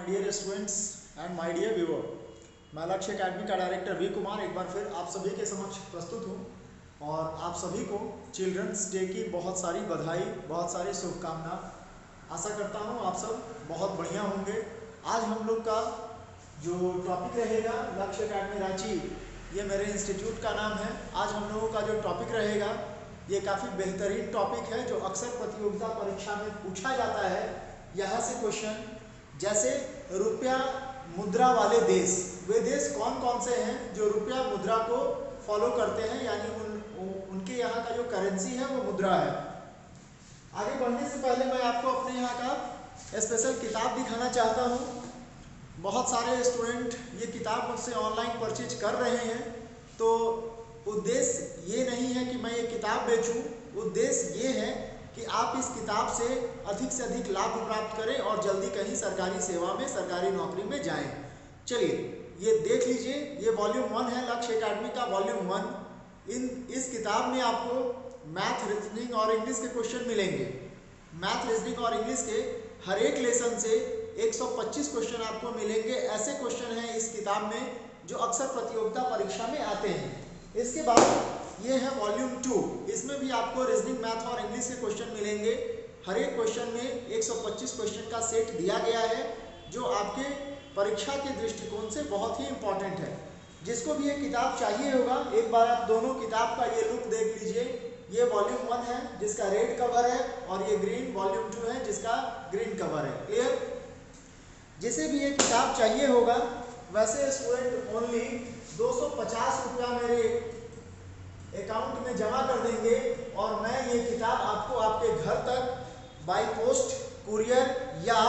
Dear students and my dear viewer, मैं Lakshya academy का director we Kumar एक बार फिर आप सभी के समक्ष प्रस्तुत हूँ और आप सभी को चिल्ड्रंस डे की बहुत सारी बधाई, बहुत सारी शुभकामना। आशा करता हूँ आप सब बहुत बढ़िया होंगे। आज हम लोग का जो टॉपिक रहेगा लक्ष्य एकेडमी रांची, ये मेरे इंस्टीट्यूट का नाम है। आज हम लोगों का जो टॉपिक रहेगा ये काफ़ी बेहतरीन टॉपिक है जो अक्सर प्रतियोगिता परीक्षा में पूछा जाता है। यहाँ से क्वेश्चन जैसे रुपया मुद्रा वाले देश, वे देश कौन कौन से हैं जो रुपया मुद्रा को फॉलो करते हैं, यानी उनके यहाँ का जो करेंसी है वो मुद्रा है। आगे बढ़ने से पहले मैं आपको अपने यहाँ का स्पेशल किताब दिखाना चाहता हूँ। बहुत सारे स्टूडेंट ये किताब मुझसे ऑनलाइन परचेज कर रहे हैं, तो उद्देश्य ये नहीं है कि मैं ये किताब बेचूं, उद्देश्य ये है कि आप इस किताब से अधिक लाभ प्राप्त करें और जल्दी कहीं सरकारी सेवा में, सरकारी नौकरी में जाएं। चलिए ये देख लीजिए, ये वॉल्यूम 1 है लक्ष्य एकेडमी का वॉल्यूम 1। इस किताब में आपको मैथ, रीजनिंग और इंग्लिश के क्वेश्चन मिलेंगे। मैथ, रीजनिंग और इंग्लिश के हर एक लेसन से 125 क्वेश्चन आपको मिलेंगे। ऐसे क्वेश्चन हैं इस किताब में जो अक्सर प्रतियोगिता परीक्षा में आते हैं। इसके बाद ये है वॉल्यूम 2, इसमें भी आपको रीजनिंग, मैथ और इंग्लिश के क्वेश्चन मिलेंगे। हर एक क्वेश्चन में 125 क्वेश्चन का सेट दिया गया है जो आपके परीक्षा के दृष्टिकोण से बहुत ही इंपॉर्टेंट है। जिसको भी ये किताब चाहिए होगा, एक बार आप दोनों किताब का ये लुक देख लीजिए। ये वॉल्यूम 1 है जिसका रेड कवर है और ये ग्रीन वॉल्यूम 2 है जिसका ग्रीन कवर है। क्लियर? जिसे भी ये किताब चाहिए होगा, वैसे स्टूडेंट ओनली 250 रुपया मेरे अकाउंट में जमा कर देंगे और मैं ये किताब आपको आपके घर तक बाय पोस्ट, कुरियर या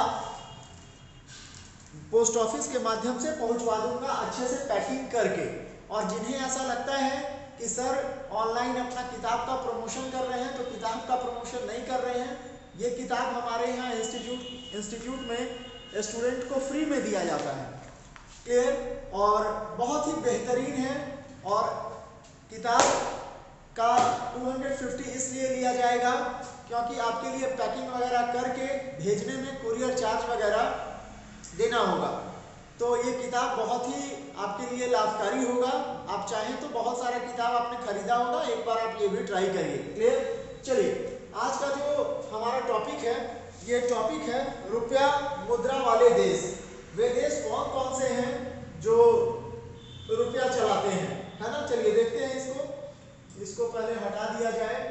पोस्ट ऑफिस के माध्यम से पहुंचवा दूंगा, अच्छे से पैकिंग करके। और जिन्हें ऐसा लगता है कि सर ऑनलाइन अपना किताब का प्रमोशन कर रहे हैं तो किताब का प्रमोशन नहीं कर रहे हैं, ये किताब हमारे यहाँ इंस्टीट्यूट में स्टूडेंट को फ्री में दिया जाता है। क्लियर? और बहुत ही बेहतरीन है और किताब का 250 इसलिए लिया जाएगा क्योंकि आपके लिए पैकिंग वगैरह करके भेजने में कुरियर चार्ज वगैरह देना होगा। तो ये किताब बहुत ही आपके लिए लाभकारी होगा। आप चाहें तो बहुत सारा किताब आपने खरीदा होगा, एक बार आप ये भी ट्राई करिए। क्लियर? चलिए आज का जो हमारा टॉपिक है, ये टॉपिक है रुपया मुद्रा वाले देश। वे देश कौन कौन से हैं जो रुपया चलाते हैं, है ना? चलिए देखते हैं इसको पहले हटा दिया जाए।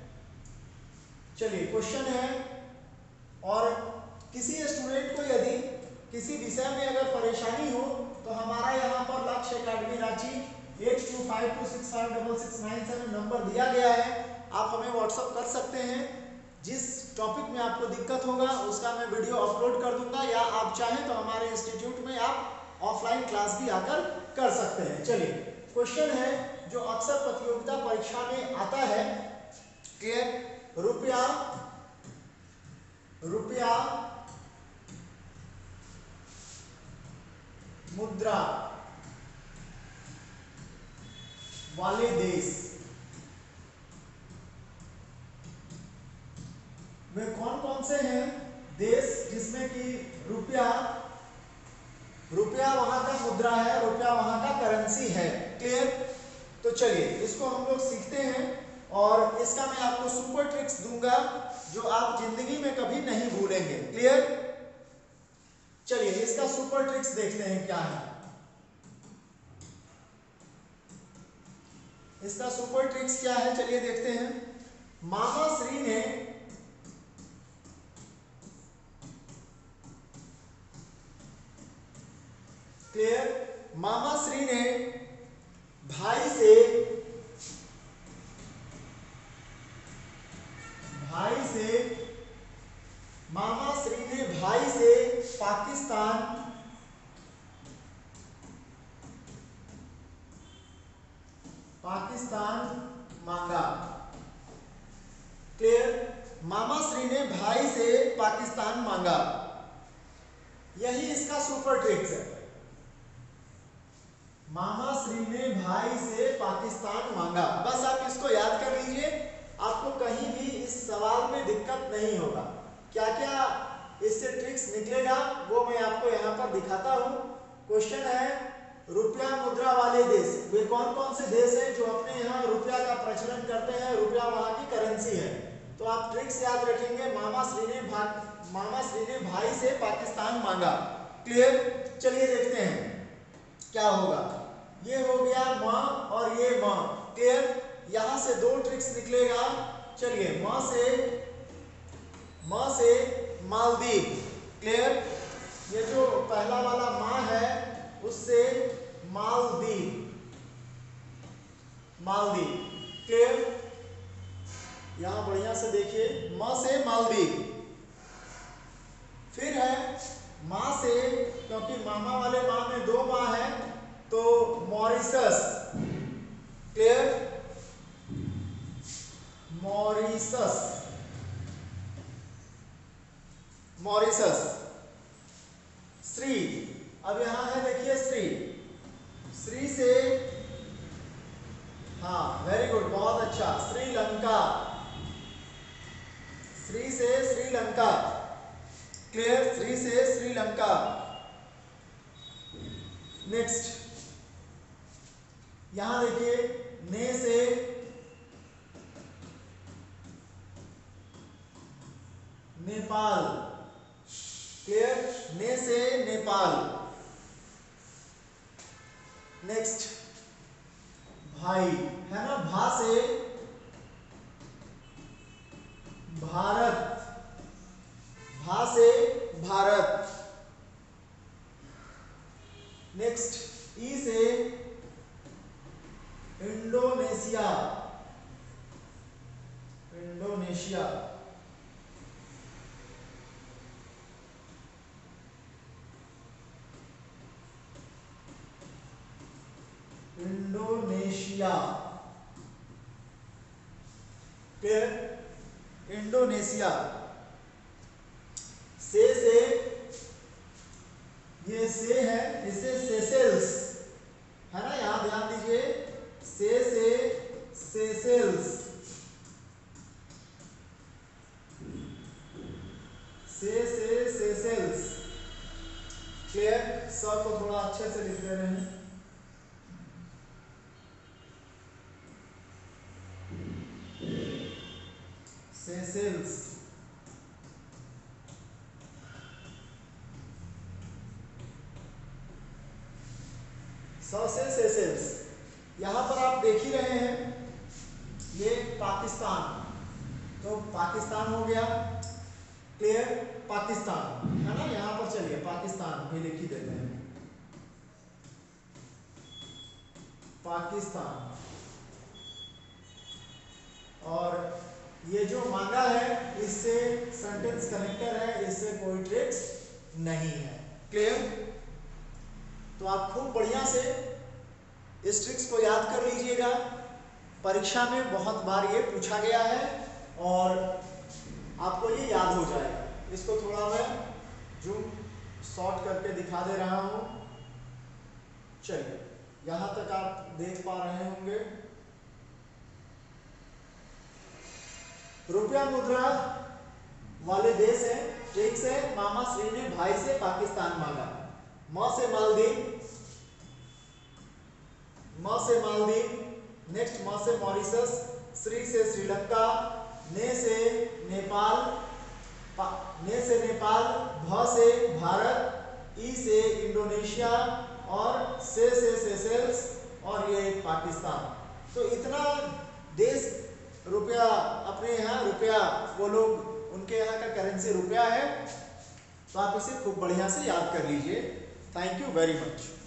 चलिए क्वेश्चन है, और किसी स्टूडेंट को यदि किसी विषय में अगर परेशानी हो तो हमारा यहाँ पर लक्ष्य एकेडमी रांची 8252656697 नंबर दिया गया है। आप हमें व्हाट्सअप कर सकते हैं। जिस टॉपिक में आपको दिक्कत होगा उसका मैं वीडियो अपलोड कर दूंगा, या आप चाहें तो हमारे इंस्टीट्यूट में आप ऑफलाइन क्लास भी आकर कर सकते हैं। चलिए क्वेश्चन है जो अक्सर प्रतियोगिता परीक्षा में आता है कि रुपया मुद्रा वाले देश वे कौन कौन से हैं देश जिसमें कि रुपया वहां का मुद्रा है, रुपया वहां का करेंसी है। क्लियर? तो चलिए इसको हम लोग सीखते हैं और इसका मैं आपको सुपर ट्रिक्स दूंगा जो आप जिंदगी में कभी नहीं भूलेंगे। क्लियर? चलिए इसका सुपर ट्रिक्स देखते हैं क्या है। इसका सुपर ट्रिक्स क्या है, चलिए देखते हैं। मामा श्री ने मामा श्री ने भाई से पाकिस्तान मांगा। क्लियर? मामा श्री ने भाई से पाकिस्तान मांगा, यही इसका सुपर ट्रिक्स है। मामा श्री ने भाई से पाकिस्तान मांगा, बस आप इसको याद कर लीजिए, आपको कहीं भी इस सवाल में दिक्कत नहीं होगा। क्या क्या इससे ट्रिक्स निकलेगा वो मैं आपको यहाँ पर दिखाता हूँ। क्वेश्चन है रुपया मुद्रा वाले देश, वे कौन कौन से देश हैं जो अपने यहाँ रुपया का प्रचलन करते हैं, रुपया वहाँ की करेंसी है। तो आप ट्रिक्स याद रखेंगे। मामा श्री ने भाई से पाकिस्तान मांगा। क्लियर, चलिए देखते हैं क्या होगा। ये हो गया म और ये म। क्लियर, यहां से दो ट्रिक्स निकलेगा। चलिए, म से मालदीव। क्लियर, ये जो पहला वाला माँ है उससे मालदीव। क्लियर, यहां बढ़िया से देखिए, म से मालदीव। फिर है माँ से, क्योंकि मामा वाले माँ में दो माँ है तो मॉरिशस। Clear, Mauritius. श्री, अब यहां है देखिए श्री से, हाँ वेरी गुड, बहुत अच्छा, श्रीलंका। श्री से श्रीलंका। क्लियर, श्री से श्रीलंका। नेक्स्ट यहां देखिए, ने से नेपाल। क्लियर, ने से नेपाल। नेक्स्ट भाई है ना, भा से भारत। भा से भारत। नेक्स्ट ई से इंडोनेशिया। फिर इंडोनेशिया। से ये से है, इसे सेशेल्स है ना, यहां ध्यान दीजिए, से सेशेल्स। से सेशेल्स। क्लियर, सब को थोड़ा अच्छे से लिख दे रहे हैं। सेशेल्स। सेशेल्स। यहां पर आप देख ही रहे हैं, ये पाकिस्तान, तो पाकिस्तान हो गया। क्लियर, पाकिस्तान है ना, यहां पर चलिए पाकिस्तान भी लिख ही देते हैं, पाकिस्तान। और ये जो मांगा है इससे सेंटेंस कनेक्टर है, इससे कोई ट्रिक्स नहीं है। क्लियर, तो आप खूब बढ़िया से इस ट्रिक्स को याद कर लीजिएगा। परीक्षा में बहुत बार ये पूछा गया है और आपको ये याद हो जाएगा। इसको थोड़ा मैं जूम शॉर्ट करके दिखा दे रहा हूं। चलिए, यहां तक आप देख पा रहे होंगे। रुपया मुद्रा वाले देश है, ट्रिक्स है, मामा श्री ने भाई से पाकिस्तान मांगा। म से मालदीव। नेक्स्ट म से मॉरिशस, श्री से श्रीलंका, ने से नेपाल, भ से भारत, ई से इंडोनेशिया और से सेशेल्स और ये पाकिस्तान। तो इतना देश रुपया, अपने यहाँ रुपया, वो लोग उनके यहाँ का करेंसी रुपया है, तो आप इसे खूब बढ़िया से याद कर लीजिए। Thank you very much.